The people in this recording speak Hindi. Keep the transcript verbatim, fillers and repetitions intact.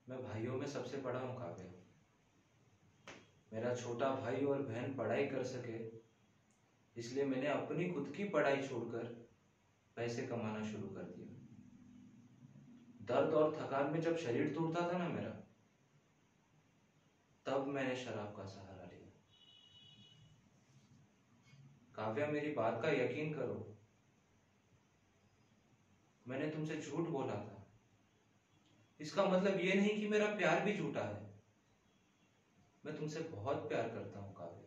मैं भाइयों में सबसे बड़ा हूँ काव्या। मेरा छोटा भाई और बहन पढ़ाई कर सके इसलिए मैंने अपनी खुद की पढ़ाई छोड़कर पैसे कमाना शुरू कर दिया। दर्द और थकान में जब शरीर टूटता था ना मेरा, तब मैंने शराब का सहारा लिया। काव्या, मेरी बात का यकीन करो, मैंने तुमसे झूठ बोला था। इसका मतलब ये नहीं कि मेरा प्यार भी झूठा है। मैं तुमसे बहुत प्यार करता हूं काव्या।